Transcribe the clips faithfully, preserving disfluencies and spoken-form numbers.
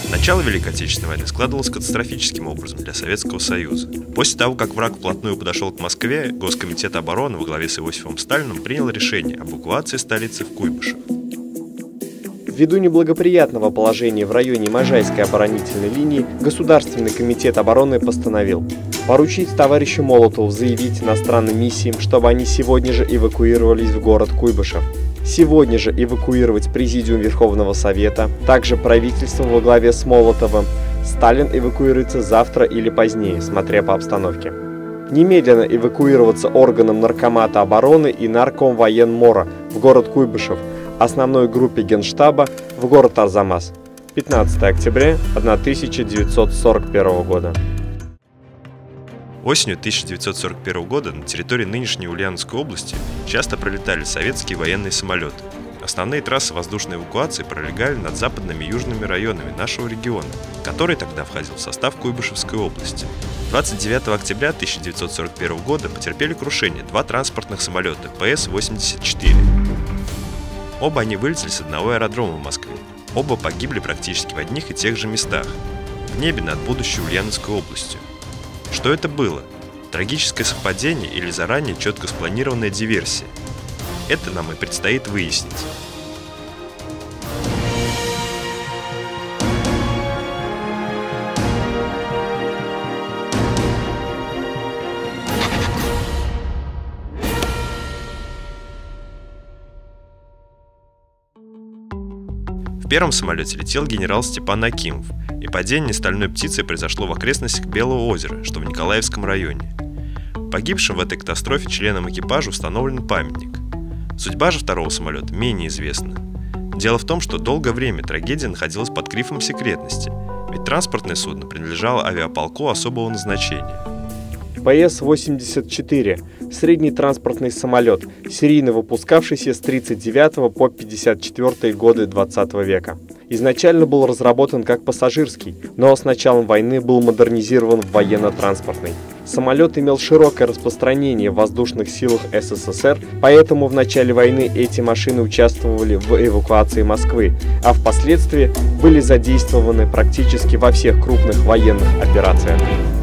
Начало Великой Отечественной войны складывалось катастрофическим образом для Советского Союза. После того, как враг вплотную подошел к Москве, Госкомитет обороны во главе с Иосифом Сталиным принял решение об эвакуации столицы в Куйбышев. Ввиду неблагоприятного положения в районе Можайской оборонительной линии, Государственный комитет обороны постановил поручить товарищу Молотову заявить иностранным миссиям, чтобы они сегодня же эвакуировались в город Куйбышев. Сегодня же эвакуировать Президиум Верховного Совета, также правительство во главе с Молотовым. Сталин эвакуируется завтра или позднее, смотря по обстановке. Немедленно эвакуироваться органам Наркомата обороны и Наркомвоенмора в город Куйбышев, основной группе Генштаба в город Арзамас. пятнадцатое октября тысяча девятьсот сорок первого года. Осенью тысяча девятьсот сорок первого года на территории нынешней Ульяновской области часто пролетали советские военные самолеты. Основные трассы воздушной эвакуации пролегали над западными и южными районами нашего региона, который тогда входил в состав Куйбышевской области. двадцать девятого октября тысяча девятьсот сорок первого года потерпели крушение два транспортных самолета Пэ Эс восемьдесят четыре. Оба они вылетели с одного аэродрома в Москве. Оба погибли практически в одних и тех же местах, в небе над будущей Ульяновской областью. Что это было? Трагическое совпадение или заранее четко спланированная диверсия? Это нам и предстоит выяснить. В первом самолете летел генерал Степан Акимов, и падение стальной птицы произошло в окрестностях Белого озера, что в Николаевском районе. Погибшим в этой катастрофе членам экипажа установлен памятник. Судьба же второго самолета менее известна. Дело в том, что долгое время трагедия находилась под грифом секретности, ведь транспортное судно принадлежало авиаполку особого назначения. Пэ Эс восемьдесят четыре – средний транспортный самолет, серийно выпускавшийся с тридцать девятого по пятьдесят четвёртый годы двадцатого века. Изначально был разработан как пассажирский, но с началом войны был модернизирован в военно-транспортный. Самолет имел широкое распространение в воздушных силах Эс Эс Эс Эр, поэтому в начале войны эти машины участвовали в эвакуации Москвы, а впоследствии были задействованы практически во всех крупных военных операциях.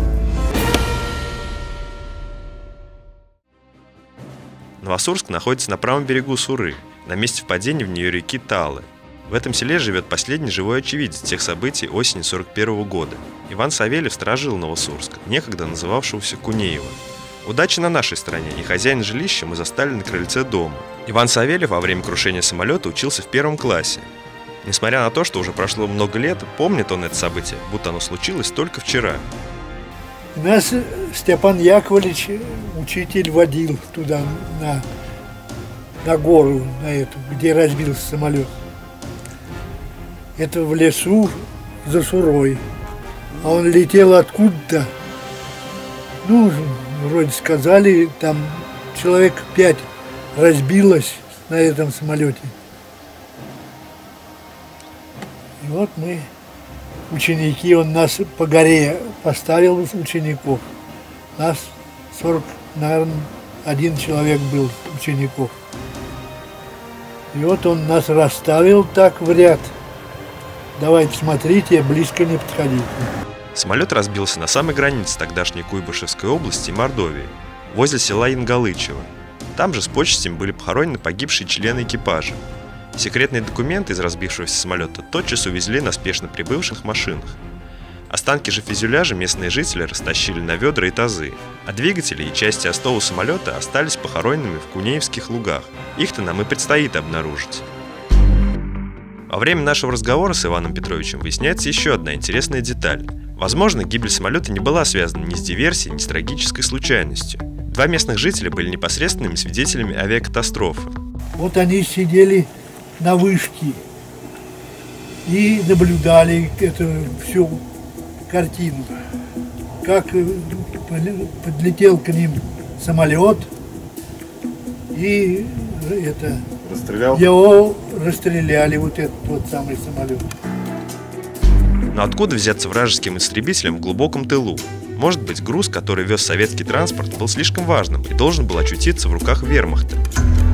Новосурск находится на правом берегу Суры, на месте впадения в нее реки Талы. В этом селе живет последний живой очевидец тех событий осени сорок первого года. Иван Савельев сторожил Новосурск, некогда называвшегося Кунеево. Удача на нашей стороне, и хозяин жилища мы застали на крыльце дома. Иван Савельев во время крушения самолета учился в первом классе. Несмотря на то, что уже прошло много лет, помнит он это событие, будто оно случилось только вчера. Нас Степан Яковлевич, учитель, водил туда, на, на гору, на эту, где разбился самолет. Это в лесу за Сурой. А он летел откуда-то. Ну, вроде сказали, там человек пять разбилось на этом самолете. И вот мы, ученики, он нас по горе поставил, учеников. Нас сорок, наверное, один человек был учеников. И вот он нас расставил так в ряд. Давайте смотрите, близко не подходите. Самолет разбился на самой границе тогдашней Куйбышевской области и Мордовии, возле села Ингалычево. Там же с почестями были похоронены погибшие члены экипажа. Секретные документы из разбившегося самолета тотчас увезли на спешно прибывших машинах. Останки же фюзеляжа местные жители растащили на ведра и тазы, а двигатели и части остова самолета остались похороненными в Кунеевских лугах. Их-то нам и предстоит обнаружить. Во время нашего разговора с Иваном Петровичем выясняется еще одна интересная деталь. Возможно, гибель самолета не была связана ни с диверсией, ни с трагической случайностью. Два местных жителя были непосредственными свидетелями авиакатастрофы. Вот они сидели на вышке и наблюдали эту всю картину. Как подлетел к ним самолет и это... Расстрелял? Его расстреляли, вот этот вот самый самолет. Но откуда взяться вражеским истребителям в глубоком тылу? Может быть, груз, который вез советский транспорт, был слишком важным и должен был очутиться в руках вермахта.